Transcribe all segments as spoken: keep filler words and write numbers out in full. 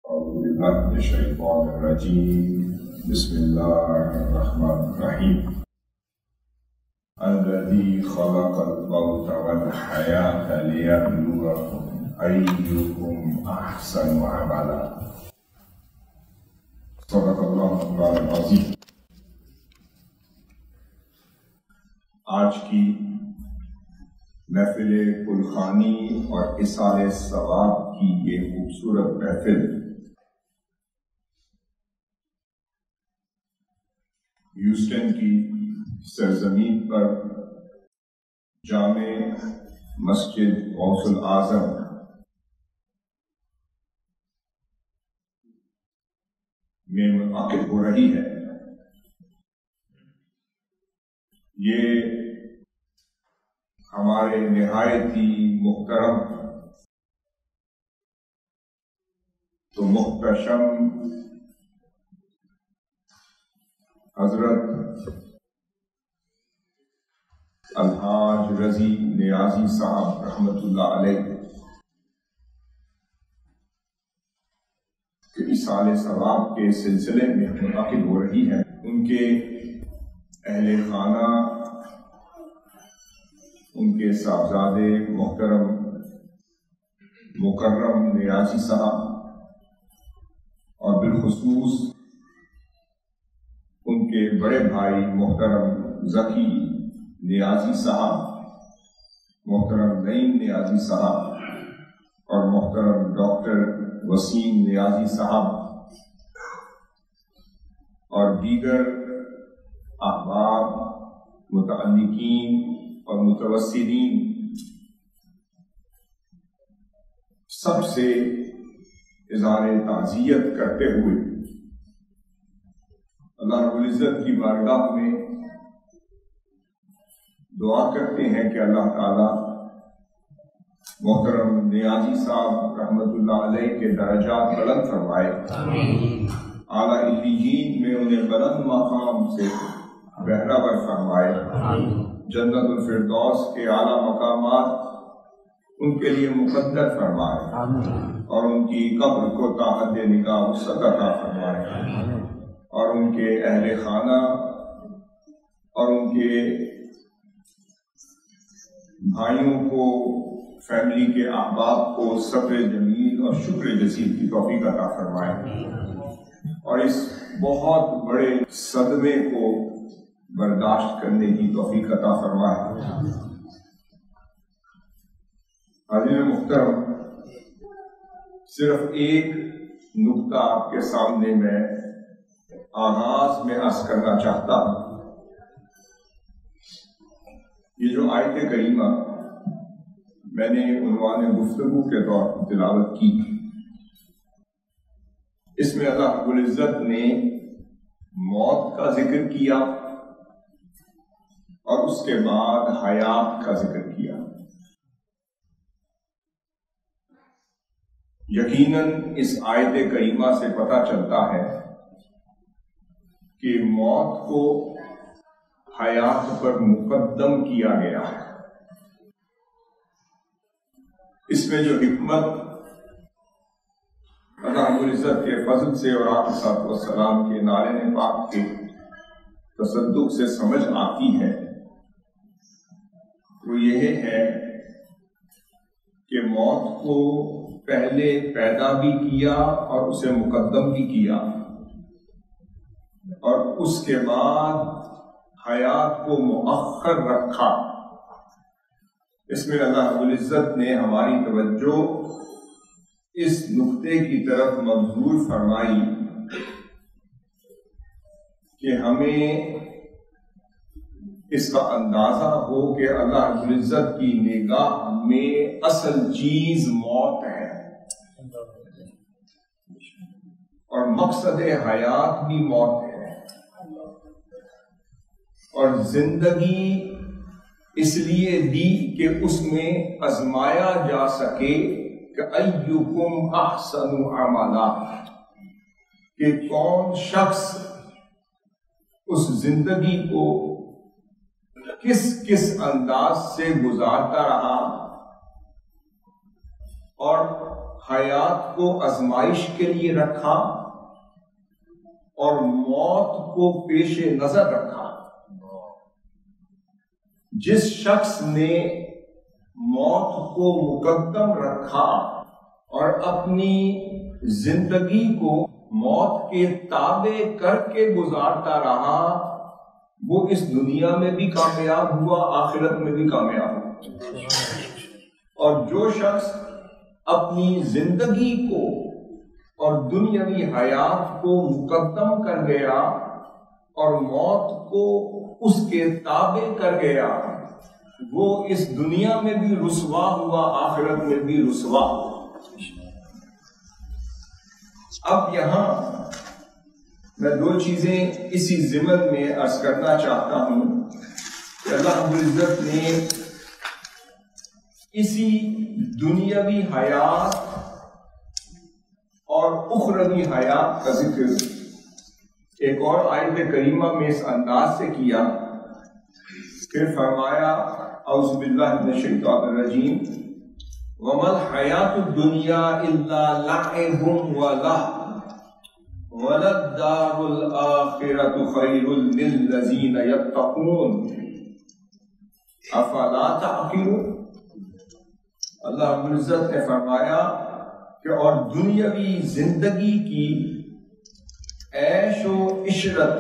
أعوذ بالله من الشيطان الرجيم بسم الله الرحمن الرحيم الذي خلق الموت والحياة ليبلوكم أيكم أحسن عملا صدق الله العظيم۔ آج کی محفل کلخانی اور اصال ثواب کی یہ خوبصورت محفل ہیوسٹن کی سرزمین پر جامع مسجد غوث الاعظم میں منعقد ہو رہی ہے۔ یہ ہمارے نہایت ہی محترم تو محتشم حضرت الحاج رضی نیازی صاحب رحمۃ اللہ علیہ کے اصال ثواب کے سلسلے میں منعقد ہو رہی ہے۔ ان کے اہل خانہ، ان کے صاحبزادے محترم مکرم نیازی صاحب اور بالخصوص ان کے بڑے بھائی محترم ذکی نیازی صاحب، محترم نعیم نیازی صاحب اور محترم ڈاکٹر وسیم نیازی صاحب اور دیگر احباب، متعلقین اور متوسلین سب سے اظہار تعزیت کرتے ہوئے اللہ رب العزت کی بارگاہ میں دعا کرتے ہیں کہ اللہ تعالی محترم نیازی صاحب رحمۃ اللہ علیہ کے درجات بلند فرمائے، اعلیٰ علیین میں انہیں بلند مقام سے بہرہ فرمائے، جنت الفردوس کے اعلیٰ مقامات ان کے لیے مقدر فرمائے اور ان کی قبر کو تا حد نگاہ وسعت عطا فرمائے، اور ان کے اہل خانہ اور ان کے بھائیوں کو، فیملی کے احباب کو صبر جمیل اور شکر جزیل کی توفیق عطا فرمائے اور اس بہت بڑے صدمے کو برداشت کرنے کی توفیق عطا فرمائے۔ حاضرین محترم، صرف ایک نکتہ آپ کے سامنے میں آغاز میں عرض کرنا چاہتا ہوں۔ یہ جو آیت کریمہ میں نے عنوان گفتگو کے طور پر تلاوت کی، اس میں اللہ رب العزت نے موت کا ذکر کیا اور اس کے بعد حیات کا ذکر کیا۔ یقیناً اس آیت کریمہ سے پتہ چلتا ہے کہ موت کو حیات پر مقدم کیا گیا ہے۔ اس میں جو حکمت اللہ رب العزت کے فضل سے اور آپ صلی اللہ علیہ وسلم کے نعرے پاک کے تصدق سے سمجھ آتی ہے وہ یہ ہے کہ موت کو پہلے پیدا بھی کیا اور اسے مقدم بھی کیا، اور اس کے بعد حیات کو مؤخر رکھا۔ اس میں اللہ رب العزت نے ہماری توجہ اس نقطے کی طرف مبذول فرمائی کہ ہمیں اس کا اندازہ ہو کہ اللہ رب العزت کی نگاہ میں اصل چیز موت ہے اور مقصد حیات بھی موت ہے، اور زندگی اس لیے دی کہ اس میں آزمایا جا سکے کہ ایکم احسن عملا، کہ کون شخص اس زندگی کو کس کس انداز سے گزارتا رہا اور حیات کو آزمائش کے لیے رکھا اور موت کو پیش نظر رکھا۔ جس شخص نے موت کو مقدم رکھا اور اپنی زندگی کو موت کے تابع کر کے گزارتا رہا، وہ اس دنیا میں بھی کامیاب ہوا، آخرت میں بھی کامیاب ہوا۔ اور جو شخص اپنی زندگی کو اور دنیاوی حیات کو مقدم کر گیا اور موت کو اس کے تابع کر گیا، وہ اس دنیا میں بھی رسوا ہوا، آخرت میں بھی رسوا ہوا۔ اب یہاں میں دو چیزیں اسی ضمن میں عرض کرنا چاہتا ہوں کہ اللہ رب العزت نے اسی دنیاوی حیات اور اخروی حیات کا ذکر ایک اور آیت کریمہ میں اس انداز سے کیا، پھر فرمایا اعوذ باللہ من الشیطان الرجیم وَمَا الْحَيَاةُ الدُّنْيَا إِلَّا لَعِبٌ وَلَهْوٌ وَلَلدَّارُ الْآخِرَةُ خَيْرٌ لِلَّذِينَ يَتَّقُونَ أَفَلَا تَعْقِلُونَ۔ اللہ رب العزت نے فرمایا کہ اور دنیاوی زندگی کی عیش و عشرت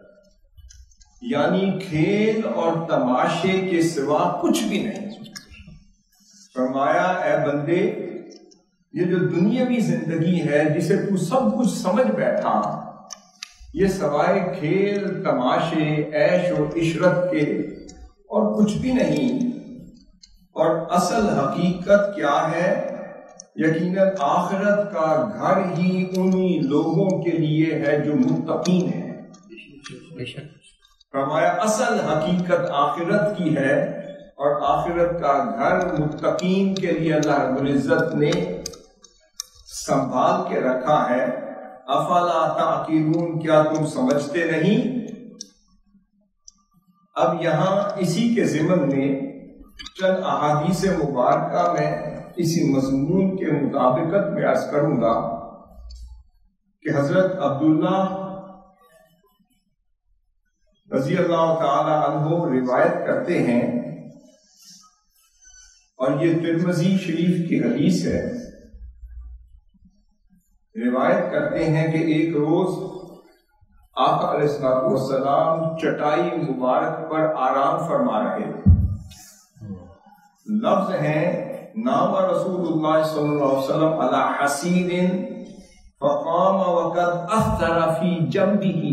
یعنی کھیل اور تماشے کے سوا کچھ بھی نہیں۔ فرمایا اے بندے، یہ جو دنیاوی زندگی ہے جسے تو سب کچھ سمجھ بیٹھا، یہ سوائے کھیل تماشے عیش و عشرت کے اور کچھ بھی نہیں۔ اور اصل حقیقت کیا ہے؟ یقیناً آخرت کا گھر ہی انہی لوگوں کے لیے ہے جو متقین ہیں۔ فرمایا اصل حقیقت آخرت کی ہے اور آخرت کا گھر متقین کے لیے اللہ رب العزت نے سنبھال کے رکھا ہے۔ افلا تعقلون، کیا تم سمجھتے نہیں؟ اب یہاں اسی کے ضمن میں چند احادیث مبارکہ میں اسی مضمون کے مطابقت میں عرض کروں گا کہ حضرت عبداللہ رضی اللہ تعالی عنہ روایت کرتے ہیں، اور یہ ترمذی شریف کی حدیث ہے، روایت کرتے ہیں کہ ایک روز آقا علیہ الصلوۃ والسلام چٹائی مبارک پر آرام فرما رہے تھے۔ لفظ ہیں نام رسول اللہ صلی اللہ علیہ وسلم علی حسیر فقام وقد اثر فی جنبہ،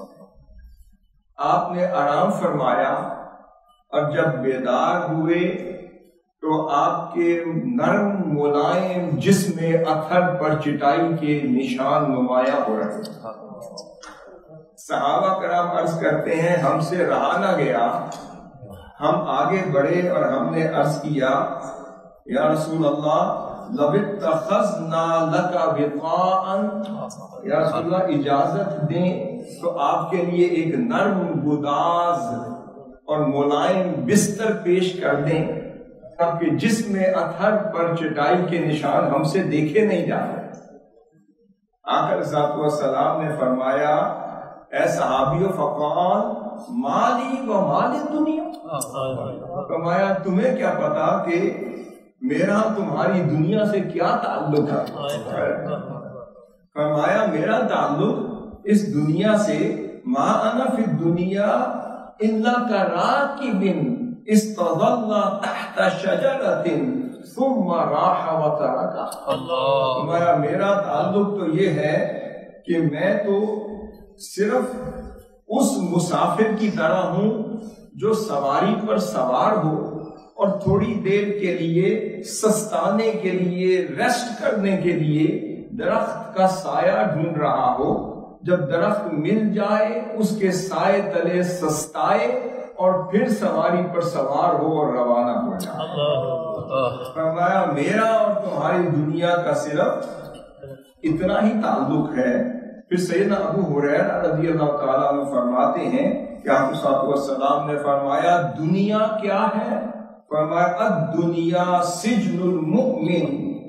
آپ نے آرام فرمایا اور جب بیدار ہوئے تو آپ کے نرم ملائم جسم اثر پر چٹائی کے نشان نمایاں ہو رہے تھے۔ صحابہ کرام عرض کرتے ہیں ہم سے رہا نہ گیا، ہم آگے بڑھے اور ہم نے عرض کیا یا رسول اللہ لَوِ اتَّخَذْنَا لَكَ وِقَاءً، یا رسول اللہ اجازت دیں تو آپ کے لیے ایک نرم گداز اور ملائم بستر پیش کر دیں تاکہ جسم اطہر پر چٹائی کے نشان ہم سے دیکھے نہیں جاتے۔ آقا علیہ السلام نے فرمایا اے صحابیو فقال مالی و مال دنیا، فرمایا تمہیں کیا پتا کہ میرا تمہاری دنیا سے کیا تعلق ہے؟ فرمایا میرا تعلق اس دنیا سے ما انا فی الدنیا الا کراکب استظل تحت شجرۃ ثم راح وترکا۔ فرمایا میرا تعلق تو یہ ہے کہ میں تو صرف اس مسافر کی طرح ہوں جو سواری پر سوار ہو اور تھوڑی دیر کے لیے سستانے کے لیے ریسٹ کرنے کے لیے درخت کا سایہ ڈھونڈ رہا ہو، جب درخت مل جائے اس کے سائے تلے سستائے اور پھر سواری پر سوار ہو اور روانہ ہو جائے۔ فرمایا میرا اور تمہاری دنیا کا صرف اتنا ہی تعلق ہے۔ پھر سیدنا ابو ہریرہ رضی اللہ تعالیٰ عنہ فرماتے ہیں کہ آپ صلی اللہ علیہ وسلم نے فرمایا دنیا کیا ہے؟ فرمایا الدنیا سجن المؤمن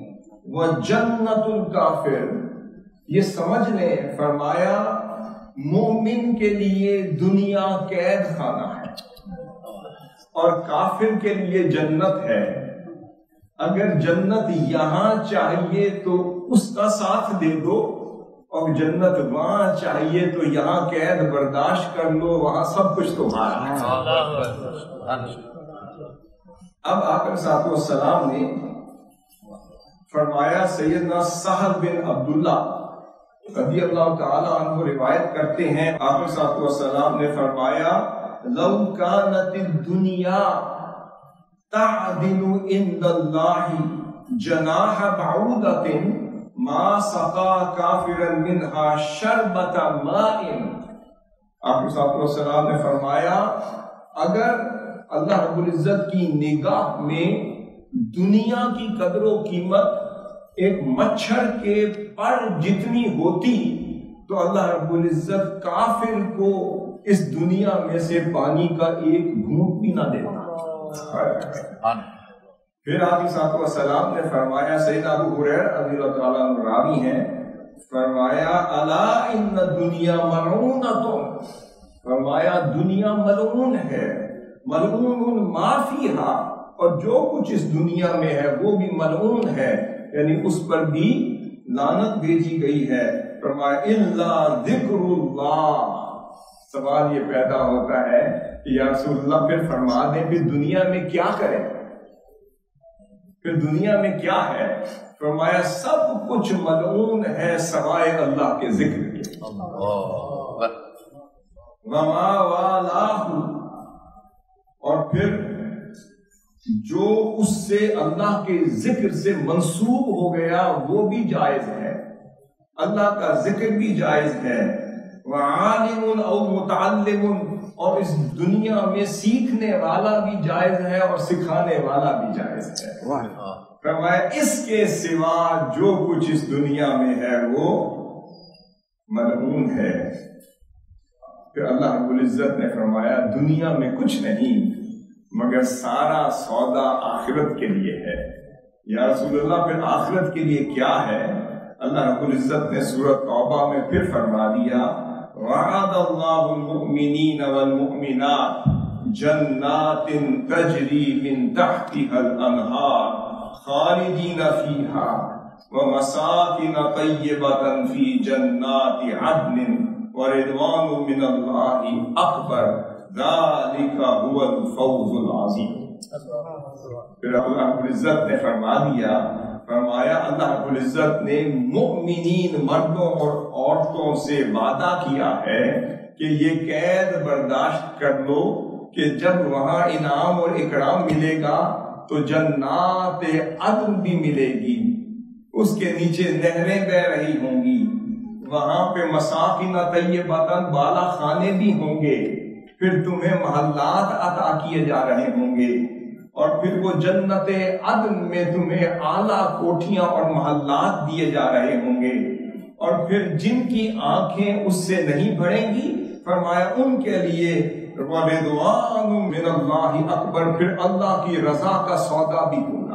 وجنت الکافر، یہ سمجھ لیں فرمایا مومن کے لیے دنیا قید خانہ ہے اور کافر کے لیے جنت ہے۔ اگر جنت یہاں چاہیے تو اس کا ساتھ دے دو، اور جنت وہاں چاہیے تو یہاں قید برداشت کر لو، وہاں سب کچھ تمہارا ہے۔ اب آقا صاحب السلام نے فرمایا، سیدنا سہل بن عبداللہ رضی اللہ تعالی عنہ روایت کرتے ہیں، آقا صاحب السلام نے فرمایا لو کانت الدنیا تعدل عند اللہ جناح بعودۃ ما سقا کافرا منها شربۃ ماء۔ آقا صاحب السلام نے فرمایا اگر اللہ رب العزت کی نگاہ میں دنیا کی قدر و قیمت ایک مچھر کے پر جتنی ہوتی تو اللہ رب العزت کافر کو اس دنیا میں سے پانی کا ایک گھونٹ بھی نہ دیتا۔ پھر آقا صاحب السلام نے فرمایا، سیدنا ابو ہریرہ رضی اللہ تعالیٰ عنہ راوی ہیں، فرمایا الا ان الدنیا ملعونۃ، فرمایا دنیا ملعون ہے، ملعون ما فیہا، اور جو کچھ اس دنیا میں ہے وہ بھی ملعون ہے، یعنی اس پر بھی لعنت بھیجی گئی ہے۔ فرمایا الا ذکر اللہ۔ سوال یہ پیدا ہوتا ہے کہ یا رسول اللہ پھر فرما دیں پھر دنیا میں کیا کریں، پھر دنیا میں کیا ہے؟ فرمایا سب کچھ ملعون ہے سوائے اللہ کے ذکر کے۔ وما والاہ، اور پھر جو اس سے اللہ کے ذکر سے منسوب ہو گیا وہ بھی جائز ہے، اللہ کا ذکر بھی جائز ہے۔ وعالم او متعلم، اور اس دنیا میں سیکھنے والا بھی جائز ہے اور سکھانے والا بھی جائز ہے۔ فرمایا اس کے سوا جو کچھ اس دنیا میں ہے وہ ملعون ہے۔ پھر اللہ رب العزت نے فرمایا دنیا میں کچھ نہیں مگر سارا سودا آخرت کے لیے ہے۔ یا رسول اللہ پھر آخرت کے لیے کیا ہے؟ اللہ رب العزت نے سورۃ توبہ میں پھر فرما دیا، وعد اللہ المؤمنین والمؤمنات جنات تجری من تحتها الانہار خالدین فیہا ومساکن طیبۃ فی جنات عدن ورضوان من اللہ اکبر ذالک هو الفوز العظیم۔ پھر اللہ رب العزت نے فرما دیا، فرمایا اللہ رب العزت نے مؤمنین مردوں اور عورتوں سے وعدہ کیا ہے کہ یہ قید برداشت کر لو کہ جب وہاں انعام اور اکرام ملے گا تو جنات عدن بھی ملے گی، اس کے نیچے نہریں بہ رہی ہوں گی، وہاں پہ مساکن طیبۃ بالا خانے بھی ہوں گے، پھر تمہیں محلات عطا کیے جا رہے ہوں گے، اور پھر وہ جنت عدن میں تمہیں اعلیٰ کوٹھیاں اور محلات دیے جا رہے ہوں گے، اور پھر جن کی آنکھیں اس سے نہیں بھریں گی فرمایا ان کے لیے رضوان من اللہ اکبر، پھر اللہ کی رضا کا سودا بھی پورا۔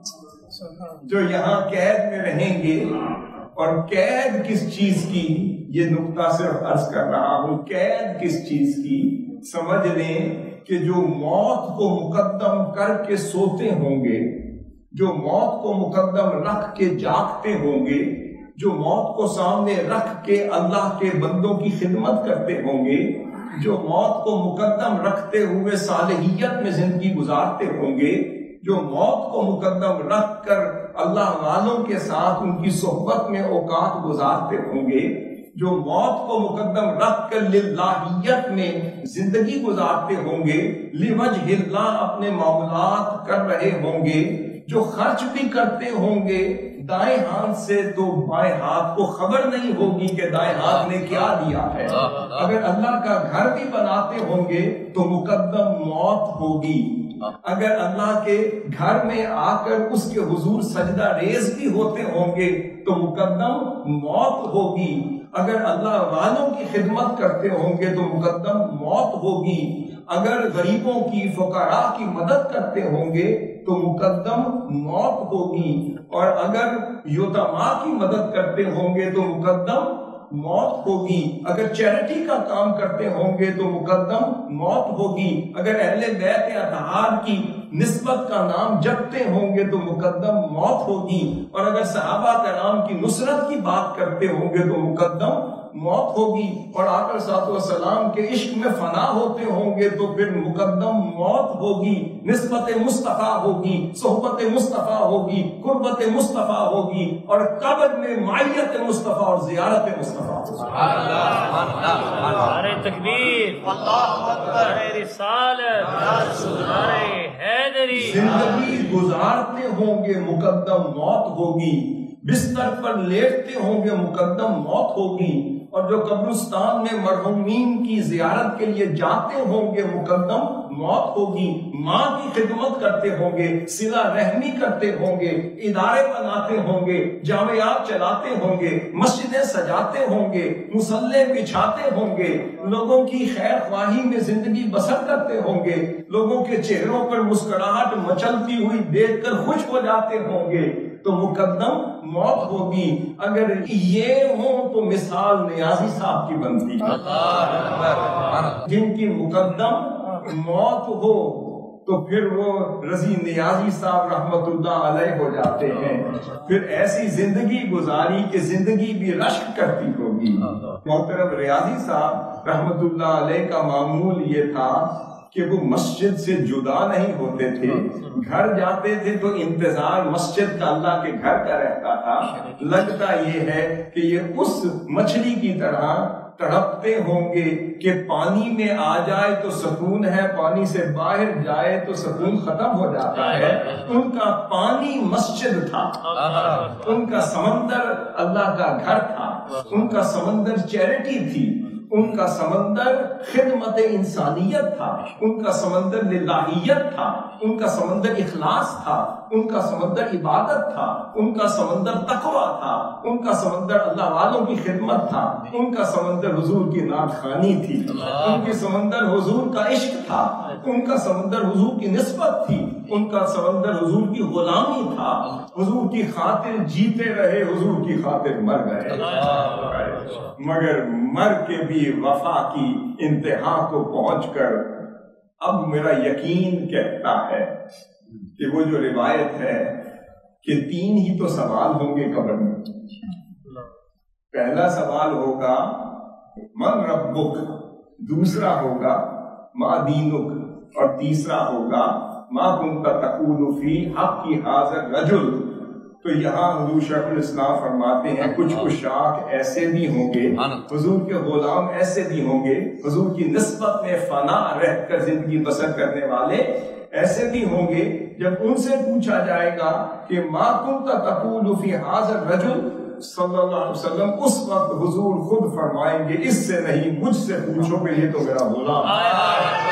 جو یہاں قید میں رہیں گے، اور قید کس چیز کی، یہ نقطہ صرف عرض کر رہا ہوں، قید کس چیز کی؟ سمجھ لیں کہ جو موت کو مقدم کر کے سوتے ہوں گے، جو موت کو مقدم رکھ کے جاگتے ہوں گے، جو موت کو سامنے رکھ کے اللہ کے بندوں کی خدمت کرتے ہوں گے، جو موت کو مقدم رکھتے ہوئے صالحیت میں زندگی گزارتے ہوں گے، جو موت کو مقدم رکھ کر اللہ والوں کے ساتھ ان کی صحبت میں اوقات گزارتے ہوں گے، جو موت کو مقدم رکھ کر للہیت میں زندگی گزارتے ہوں گے، لوجہ اللہ اپنے معاملات کر رہے ہوں گے، جو خرچ بھی کرتے ہوں گے دائیں ہاتھ سے تو بائیں ہاتھ کو خبر نہیں ہوگی کہ دائیں ہاتھ نے کیا دیا ہے، اگر اللہ کا گھر بھی بناتے ہوں گے تو مقدم موت ہوگی، اگر اللہ کے گھر میں آ کر اس کے حضور سجدہ ریز بھی ہوتے ہوں گے تو مقدم موت ہوگی، اگر اللہ والوں کی خدمت کرتے ہوں گے تو مقدم موت ہوگی، اگر غریبوں کی فقراء کی مدد کرتے ہوں گے تو مقدم موت ہوگی، اور اگر یتیما کی مدد کرتے ہوں گے تو مقدم موت ہوگی، اگر چیریٹی کا کام کرتے ہوں گے تو مقدم موت ہوگی، اگر اہل بیت اطہار کی نسبت کا نام جپتے ہوں گے تو مقدم موت ہوگی، اور اگر صحابہ کرام کی نصرت کی بات کرتے ہوں گے تو مقدم موت ہوگی، اور آقا صلی اللہ علیہ وسلم کے عشق میں فنا ہوتے ہوں گے تو پھر مقدم موت ہوگی، نسبت مصطفیٰ ہوگی، صحبت مصطفیٰ ہوگی، قربت مصطفیٰ ہوگی، اور قبر میں معیت مصطفیٰ اور زیارت مصطفیٰ ہوگی۔ نعرہ تکبیر، نعرہ رسالت، نعرہ حیدری۔ زندگی گزارتے ہوں گے مقدم موت ہوگی، بستر پر لیٹتے ہوں گے مقدم موت ہوگی، اور جو قبرستان میں مرحومین کی زیارت کے لیے جاتے ہوں گے مقدم موت ہوگی، ماں کی خدمت کرتے ہوں گے، صلہ رحمی کرتے ہوں گے، ادارے بناتے ہوں گے، جامعات چلاتے ہوں گے، مسجدیں سجاتے ہوں گے، مصلے بچھاتے ہوں گے، لوگوں کی خیر خواہی میں زندگی بسر کرتے ہوں گے، لوگوں کے چہروں پر مسکراہٹ مچلتی ہوئی دیکھ کر خوش ہو جاتے ہوں گے، تو مقدم موت ہوگی۔ اگر یہ ہو تو مثال نیازی صاحب کی بنتی ہے، جن کی مقدم موت ہو تو پھر وہ رضی نیازی صاحب رحمت اللہ علیہ ہو جاتے ہیں، پھر ایسی زندگی گزاری کہ زندگی بھی رشک کرتی ہوگی۔ محترم ریاضی صاحب رحمت اللہ علیہ کا معمول یہ تھا کہ وہ مسجد سے جدا نہیں ہوتے تھے، گھر جاتے تھے تو انتظار مسجد کا اللہ کے گھر کا رہتا تھا۔ لگتا یہ ہے کہ یہ اس مچھلی کی طرح تڑپتے ہوں گے کہ پانی میں آ جائے تو سکون ہے، پانی سے باہر جائے تو سکون ختم ہو جاتا ہے۔ ان کا پانی مسجد تھا، ان کا سمندر اللہ کا گھر تھا، ان کا سمندر چیریٹی تھی، ان کا سمندر خدمت انسانیت تھا، ان کا سمندر للہیت تھا، ان کا سمندر اخلاص تھا، ان کا سمندر عبادت تھا، ان کا سمندر تقویٰ تھا، ان کا سمندر اللہ والوں کی خدمت تھا، ان کا سمندر حضور کی نعت خوانی تھی، ان کے سمندر حضور کا عشق تھا، ان کا سمندر حضور کی نسبت تھی، ان کا سمندر حضور کی غلامی تھا، حضور کی خاطر جیتے رہے، حضور کی خاطر مر گئے، مگر مر کے بھی وفا کی انتہا کو پہنچ کر اب میرا یقین کہتا ہے کہ وہ جو روایت ہے کہ تین ہی تو سوال ہوں گے قبر میں۔ پہلا سوال ہوگا من ربک، دوسرا ہوگا ما دینک، اور تیسرا ہوگا ما کنت تقول فی حق حاضر رجل۔ تو یہاں حضور شیخ الاسلام فرماتے ہیں کچھ اشاق ایسے بھی ہوں گے، حضور کے غلام ایسے بھی ہوں گے، حضور کی نسبت میں فنا رہ کر زندگی بسر کرنے والے ایسے بھی ہوں گے، جب ان سے پوچھا جائے گا کہ ما کنت تقول فی حاضر رجل صلی اللہ علیہ وسلم، اس وقت حضور خود فرمائیں گے اس سے نہیں مجھ سے پوچھو کہ یہ تو میرا غلام ہے۔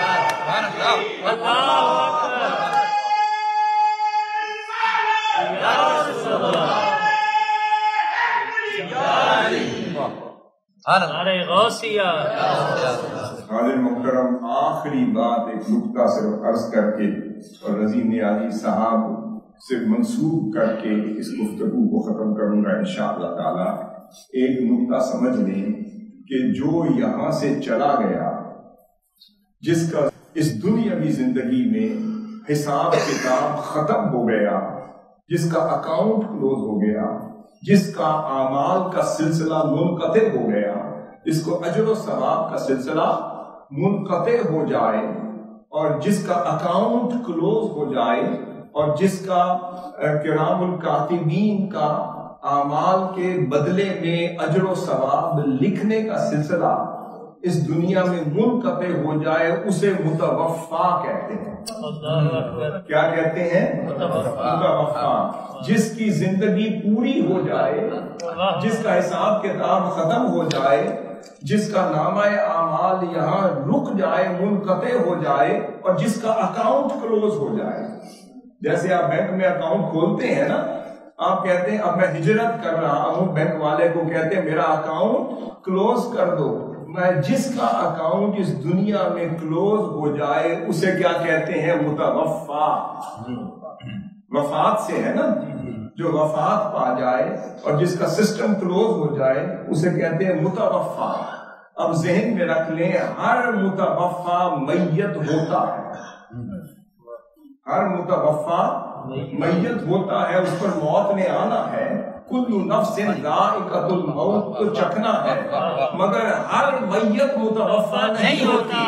حاضر محترم، آخری بات ایک نکتہ صرف عرض کر کے اور رضی نیازی صاحب سے منسوب کر کے اس گفتگو کو ختم کروں گا انشاءاللہ تعالی۔ ایک نکتہ سمجھ لیں کہ جو یہاں سے چلا گیا، جس کا اس دنیاوی زندگی میں حساب کتاب ختم ہو گیا، جس کا اکاؤنٹ کلوز ہو گیا، جس کا اعمال کا سلسلہ منقطع ہو گیا، جس کو اجر و ثواب کا سلسلہ منقطع ہو جائے، اور جس کا اکاؤنٹ کلوز ہو جائے، اور جس کا کرام الکاتبین کا اعمال کے بدلے میں اجر و ثواب لکھنے کا سلسلہ اس دنیا میں منقطع ہو جائے، اسے متوفا کہتے ہیں۔ کیا کہتے ہیں؟ متوفا۔ جس کی زندگی پوری ہو جائے، جس کا حساب کتاب ختم ہو جائے، جس کا نامہ اعمال یہاں رک جائے، منقطع ہو جائے، اور جس کا اکاؤنٹ کلوز ہو جائے۔ جیسے آپ بینک میں اکاؤنٹ کھولتے ہیں نا، آپ کہتے ہیں اب میں ہجرت کر رہا ہوں، بینک والے کو کہتے ہیں میرا اکاؤنٹ کلوز کر دو، میں جس کا اکاؤنٹ اس دنیا میں کلوز ہو جائے اسے کیا کہتے ہیں؟ متوفا. وفات سے ہے نا، جو وفات پا جائے اور جس کا سسٹم کلوز ہو جائے اسے کہتے ہیں متوفا. اب ذہن میں رکھ لیں، ہر متوفا میت ہوتا ہے، ہر متوفا میت ہوتا ہے، اس پر موت نے آنا ہے. کل نفس ذائقۃ الموت تو چکھنا ہے، مگر ہر میت متوفا نہیں ہوتی.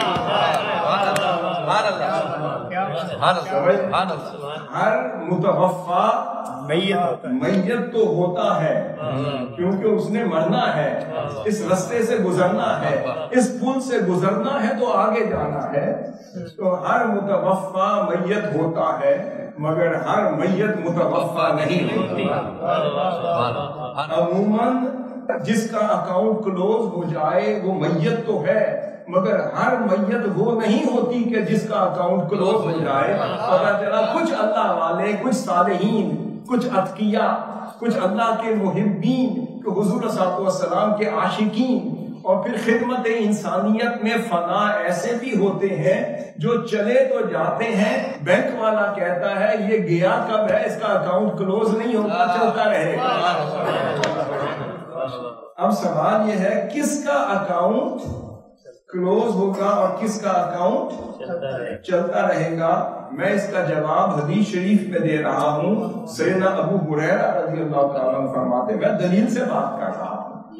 ہر متوفا میت تو ہوتا ہے کیونکہ اس نے مرنا ہے، اس رستے سے گزرنا ہے، اس پل سے گزرنا ہے تو آگے جانا ہے. تو ہر متوفا میت ہوتا ہے مگر ہر میت متوفا نہیں ہوتی. عموماً جس کا اکاؤنٹ کلوز ہو جائے وہ میت تو ہے مگر ہر میت وہ نہیں ہوتی کہ جس کا اکاؤنٹ کلوز ہو جائے. پتہ چلا کچھ اللہ والے، کچھ صالحین، کچھ اتقیاء، کچھ اللہ کے محبین، کہ حضور صلی اللہ علیہ وسلم کے عاشقین، اور پھر خدمت انسانیت میں فنا ایسے بھی ہوتے ہیں جو چلے تو جاتے ہیں، بینک والا کہتا ہے یہ گیا کب ہے، اس کا اکاؤنٹ کلوز نہیں ہوگا، چلتا رہے گا. اب سوال یہ ہے کس کا اکاؤنٹ کلوز ہوگا اور کس کا اکاؤنٹ چلتا رہے گا؟ میں اس کا جواب حدیث شریف میں دے رہا ہوں. سیدنا ابو ہریرہ رضی اللہ تعالیٰ عنہ فرماتے، میں دلیل سے بات کر رہا ہوں،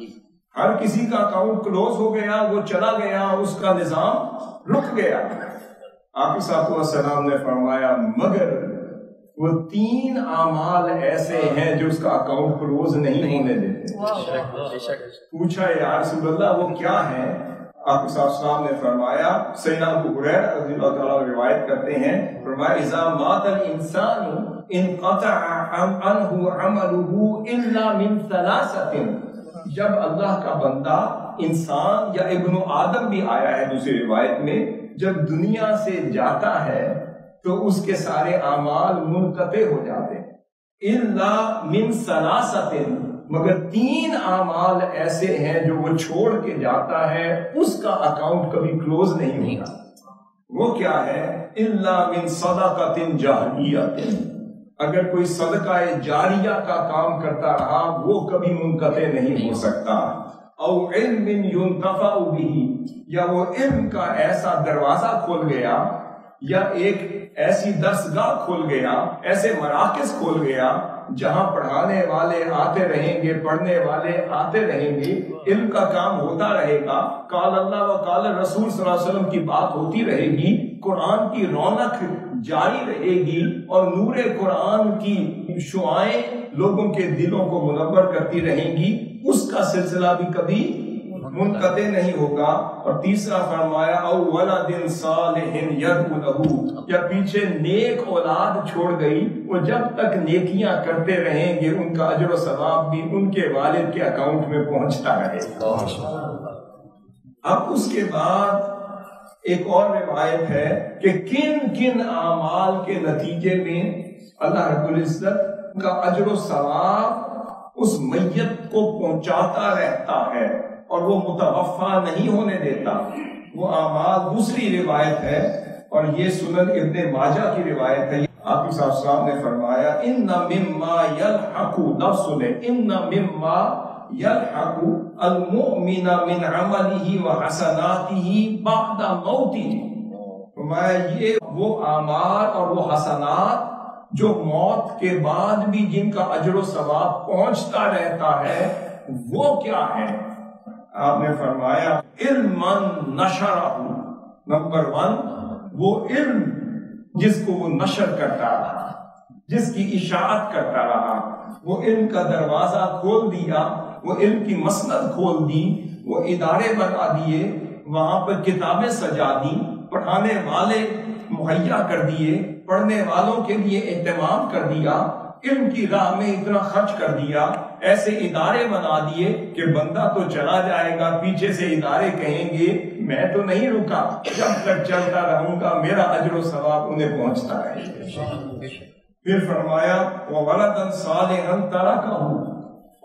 ہر کسی کا اکاؤنٹ کلوز ہو گیا، وہ چلا گیا، اس کا نظام رک گیا. آقا صلی اللہ علیہ وسلم نے فرمایا مگر وہ تین اعمال ایسے ہیں جو اس کا اکاؤنٹ کلوز نہیں ہونے دیتے. پوچھا یا رسول اللہ وہ کیا ہیں؟ آقا صلی اللہ علیہ وسلم نے فرمایا، سیدنا ابو ہریرہ رضی اللہ تعالیٰ روایت کرتے ہیں، فرمایا اذا مات الانسان انقطع عنہ عملہ الا من ثلاثۃ. جب اللہ کا بندہ انسان یا ابن آدم بھی آیا ہے دوسری روایت میں، جب دنیا سے جاتا ہے تو اس کے سارے اعمال منقطع ہو جاتے ہیں. الا من ثلاثۃ، مگر تین اعمال ایسے ہیں جو وہ چھوڑ کے جاتا ہے اس کا اکاؤنٹ کبھی کلوز نہیں ہوتا. وہ کیا ہے؟ الا من صدقۃ جاریہ، اگر کوئی صدقہ جاریہ کا کام کرتا رہا وہ کبھی منقطع نہیں ہو سکتا. او علم ينتفع به، یا وہ علم کا ایسا دروازہ کھول گیا یا ایک ایسی درسگاہ کھول گیا، ایسے مراکز کھول گیا جہاں پڑھانے والے آتے رہیں گے، پڑھنے والے آتے رہیں گے، علم کا کام ہوتا رہے گا، قال اللہ و قال رسول صلی اللہ علیہ وسلم کی بات ہوتی رہے گی، قرآن کی رونق جاری رہے گی اور نور قرآن کی شعائیں لوگوں کے دلوں کو منور کرتی رہیں گی، اس کا سلسلہ بھی کبھی منقطع نہیں ہوگا. اور تیسرا فرمایا او ولد صالح یدعو لہ، یا پیچھے نیک اولاد چھوڑ گئی، وہ جب تک نیکیاں کرتے رہیں گے ان کا اجر و ثواب بھی ان کے والد کے اکاؤنٹ میں پہنچتا رہے گا. اب اس کے بعد ایک اور روایت ہے کہ کن کن اعمال کے نتیجے میں اللہ رب العزت کا اجر و ثواب اس میت کو پہنچاتا رہتا ہے اور وہ متوفا نہیں ہونے دیتا. وہ اعمال دوسری روایت ہے اور یہ سنن ابن ماجہ کی روایت ہے. آقا صلی اللہ علیہ وسلم نے فرمایا ان مما یلحق، لفظ نے ان مما یلحق المؤمن من عمله وحسناته بعد موته. فرمایا یہ وہ اعمال اور وہ حسنات جو موت کے بعد بھی جن کا اجر و ثواب پہنچتا رہتا ہے وہ کیا ہے؟ آپ نے فرمایا علم نشرہ، نمبر ون وہ علم جس کو وہ نشر کرتا رہا، جس کی اشاعت کرتا رہا، وہ علم کا دروازہ کھول دیا، وہ علم کی مسند کھول دی، وہ ادارے بنا دیے، وہاں پر کتابیں سجا دی، پڑھانے والے مہیا کر دیے، پڑھنے والوں کے لیے اہتمام کر دیا، علم کی راہ میں اتنا خرچ کر دیا، ایسے ادارے بنا دیے کہ بندہ تو چلا جائے گا، پیچھے سے ادارے کہیں گے میں تو نہیں رکا، جب تک چلتا رہوں گا میرا اجر و ثواب انہیں پہنچتا رہے گا. پھر فرمایا وَوَلَدًا صَالِحًا تَرَكَهُ،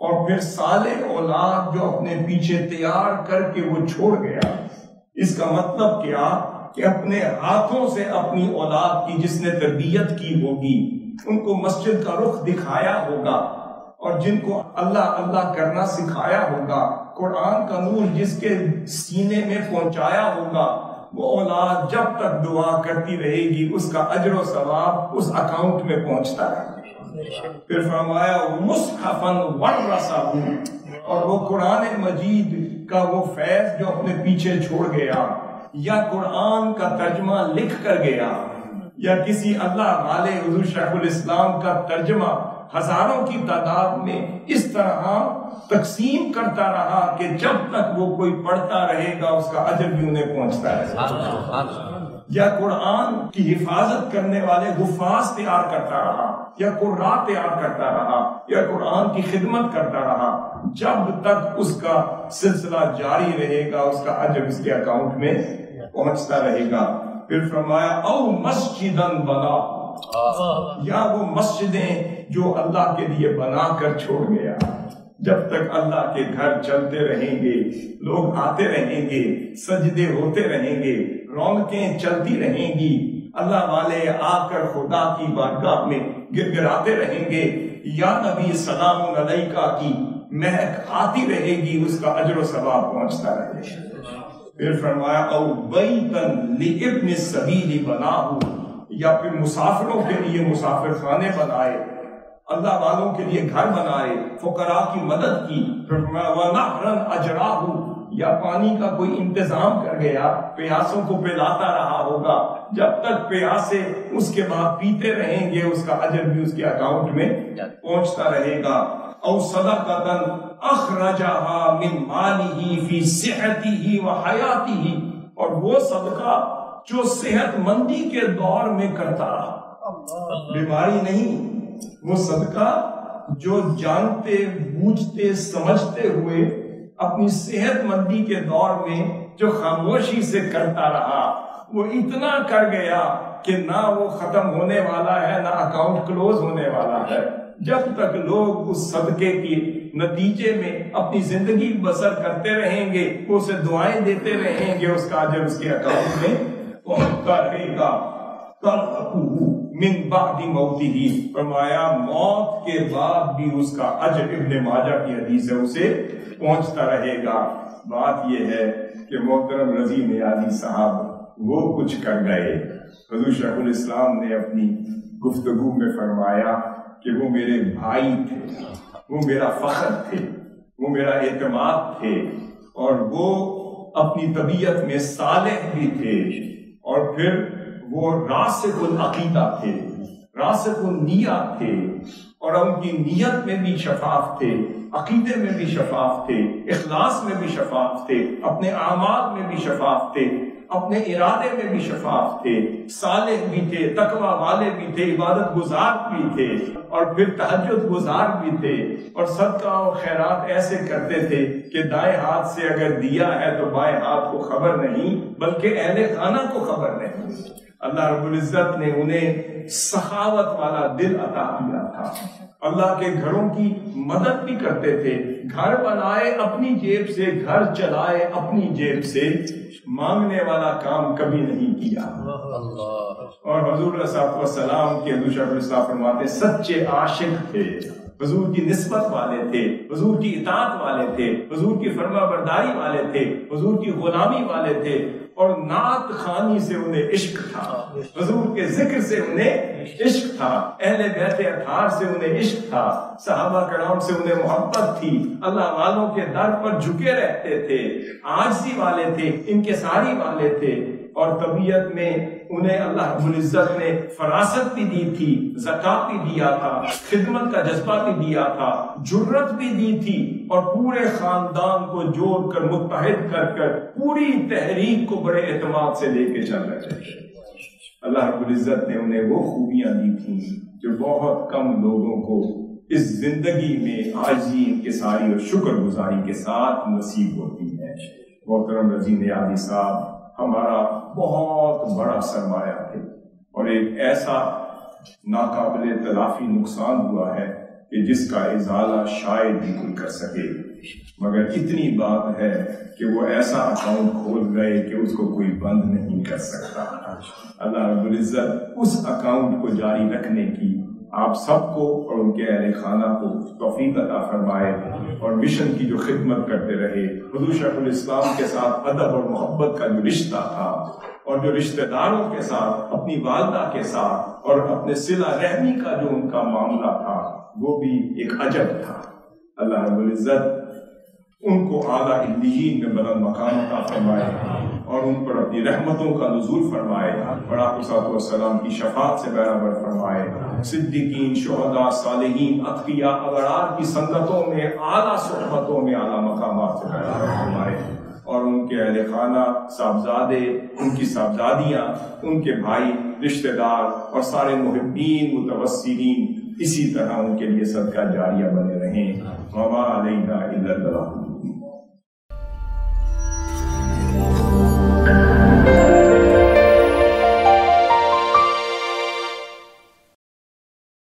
اور پھر صالح اولاد جو اپنے پیچھے تیار کر کے وہ چھوڑ گیا. اس کا مطلب کیا کہ اپنے ہاتھوں سے اپنی اولاد کی جس نے تربیت کی ہوگی، ان کو مسجد کا رخ دکھایا ہوگا، اور جن کو اللہ اللہ کرنا سکھایا ہوگا، قرآن کا نور جس کے سینے میں پہنچایا ہوگا، وہ اولاد جب تک دعا کرتی رہے گی اس کا اجر و ثواب اس اکاؤنٹ میں پہنچتا رہے گا. پھر فرمایا مصحفاً ورثہ، اور وہ قرآن مجید کا وہ فیض جو اپنے پیچھے چھوڑ گیا، یا قرآن کا ترجمہ لکھ کر گیا، یا کسی اللہ والے حضور شیخ الاسلام کا ترجمہ ہزاروں کی تعداد میں اس طرح تقسیم کرتا رہا کہ جب تک وہ کوئی پڑھتا رہے گا اس کا اجر بھی انہیں پہنچتا رہے گا. یا قرآن کی حفاظت کرنے والے حفاظ تیار کرتا رہا، یا قراء تیار کرتا رہا، یا قرآن کی خدمت کرتا رہا، جب تک اس کا سلسلہ جاری رہے گا اس کا اجر اس کے اکاؤنٹ میں پہنچتا رہے گا. پھر فرمایا او مسجدن بنا، یا وہ مسجدیں جو اللہ کے لیے بنا کر چھوڑ گیا. جب تک اللہ کے گھر چلتے رہیں گے، لوگ آتے رہیں گے، سجدے ہوتے رہیں گے، رونقیں چلتی رہیں گی، اللہ والے آ کر خدا کی بارگاہ میں گر گراتے رہیں گے، یا نبی سلام علیکہ کی مہک آتی رہے گی، اس کا اجر و ثواب پہنچتا رہے گا. پھر فرمایا او بیتن لابن السبیل بناہ، یا پھر مسافروں کے لیے مسافر خانے بنائے، اللہ والوں کے لیے گھر بنائے، فقراء کی مدد کی. پھر فرمایا وَنَهْرًا أَجْرَاهُ، یا پانی کا کوئی انتظام کر گیا، پیاسوں کو پلاتا رہا ہوگا، جب تک پیاسے اس کے بعد پیتے رہیں گے اس کا اجر بھی اس کے اکاؤنٹ میں پہنچتا رہے گا. او صدقۃ اخرجها من مالہ فی صحتہ وحیاتہ، اور وہ صدقہ جو صحت مندی کے دور میں کرتا رہا، بیماری نہیں، وہ صدقہ جو جانتے بوجھتے سمجھتے ہوئے اپنی صحت مندی کے دور میں جو خاموشی سے کرتا رہا، وہ اتنا کر گیا کہ نہ وہ ختم ہونے والا ہے نہ اکاؤنٹ کلوز ہونے والا ہے. جب تک لوگ اس صدقے کی نتیجے میں اپنی زندگی بسر کرتے رہیں گے، وہ اسے دعائیں دیتے رہیں گے، اس کا اجر اس کے اکاؤنٹ میں پہنچتا رہے گا. من بعد موتہ، فرمایا موت کے بعد بھی اس کا اجر، ابن ماجہ کی حدیث ہے، اسے پہنچتا رہے گا. بات یہ ہے کہ محترم رضی نیازی صاحب وہ کچھ کر گئے. حضور شیخ الاسلام نے اپنی گفتگو میں فرمایا کہ وہ میرے بھائی تھے، وہ میرا فخر تھے، وہ میرا اعتماد تھے، اور وہ اپنی طبیعت میں صالح بھی تھے، اور پھر وہ راسخ العقیدہ تھے، راسخ النیت تھے، اور ان کی نیت میں بھی شفاف تھے، عقیدے میں بھی شفاف تھے، اخلاص میں بھی شفاف تھے، اپنے اعمال میں بھی شفاف تھے، اپنے ارادے میں بھی شفاف تھے، صالح بھی تھے، تقوی والے بھی تھے، عبادت گزار بھی تھے، اور پھر تہجد گزار بھی تھے، اور صدقہ و خیرات ایسے کرتے تھے کہ دائیں ہاتھ سے اگر دیا ہے تو بائیں ہاتھ کو خبر نہیں، بلکہ اہل خانہ کو خبر نہیں. اللہ رب العزت نے انہیں سخاوت والا دل عطا کیا تھا. اللہ کے گھروں کی مدد بھی کرتے تھے، گھر بنائے اپنی جیب سے، گھر چلائے اپنی جیب سے، مانگنے والا کام کبھی نہیں کیا. اور حضور علیہ السلام کے حضور شیخ الاسلام فرماتے سچے عاشق تھے، حضور کی نسبت والے تھے، حضور کی اطاعت والے تھے، حضور کی فرما برداری والے تھے، حضور کی غلامی والے تھے، اور نعت خوانی سے انہیں عشق تھا، حضور کے ذکر سے انہیں عشق تھا، اہل بیت اطہار سے انہیں عشق تھا، صحابہ کرام سے انہیں محبت تھی، اللہ والوں کے در پر جھکے رہتے تھے، عاجزی والے تھے، انکساری والے تھے، اور طبیعت میں انہیں اللہ رب العزت نے فراست بھی دی تھی، زکات بھی دیا تھا، خدمت کا جذبہ بھی دیا تھا، جرت بھی دی تھی، اور پورے خاندان کو جوڑ کر متحد کر کر پوری تحریک کو بڑے اعتماد سے لے کے چل رہے تھے. اللہ رب العزت نے انہیں وہ خوبیاں دی تھیں جو بہت کم لوگوں کو اس زندگی میں عاجزی، انکساری اور شکر گزاری کے ساتھ نصیب ہوتی ہے. محترم رضی نیازی صاحب ہمارا بہت بڑا سرمایہ ہے، اور ایک ایسا ناقابل تلافی نقصان ہوا ہے کہ جس کا ازالہ شاید ہی کوئی کر سکے، مگر اتنی بات ہے کہ وہ ایسا اکاؤنٹ کھول گئے کہ اس کو کوئی بند نہیں کر سکتا۔ اللہ رب العزت اس اکاؤنٹ کو جاری رکھنے کی آپ سب کو اور ان کے اہل خانہ کو توفیق عطا فرمائے، اور مشن کی جو خدمت کرتے رہے، حضور شیخ الاسلام کے ساتھ ادب اور محبت کا جو رشتہ تھا، اور جو رشتہ داروں کے ساتھ، اپنی والدہ کے ساتھ اور اپنے صلہ رحمی کا جو ان کا معاملہ تھا، وہ بھی ایک عجب تھا۔ اللہ رب العزت ان کو اعلیٰ علیین میں بلند مقام عطا فرمائے اور ان پر اپنی رحمتوں کا نزول فرمائے، اور آپ صلی والسلام کی شفاعت سے برابر فرمائے۔ صدیقین، شہداء، صالحین، اتقیاء، ابرار کی سنگتوں میں، اعلیٰ صحبتوں میں اعلیٰ مقامات سے برابر فرمائے، اور ان کے اہل خانہ، صاحبزادے، ان کی صاحبزادیاں، ان کے بھائی، رشتہ دار اور سارے محبین، متوسلین اسی طرح ان کے لیے صدقہ جاریہ بنے رہیں۔ وما علینا الا البلاغ۔